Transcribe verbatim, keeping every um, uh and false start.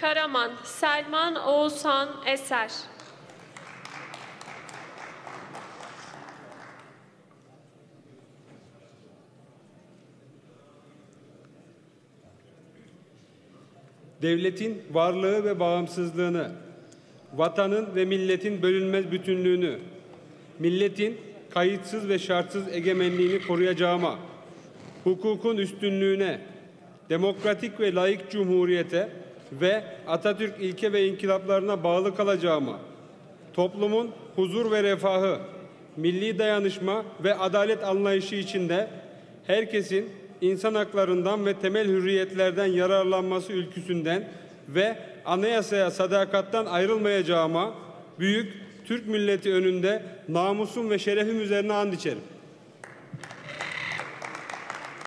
Karaman Selman Oğuzhan Eser. Devletin varlığı ve bağımsızlığını, vatanın ve milletin bölünmez bütünlüğünü, milletin kayıtsız ve şartsız egemenliğini koruyacağıma, hukukun üstünlüğüne, demokratik ve layık cumhuriyete ve Atatürk ilke ve inkılaplarına bağlı kalacağıma, toplumun huzur ve refahı, milli dayanışma ve adalet anlayışı içinde herkesin insan haklarından ve temel hürriyetlerden yararlanması ülküsünden ve anayasaya sadakattan ayrılmayacağıma büyük Türk milleti önünde namusum ve şerefim üzerine and içerim.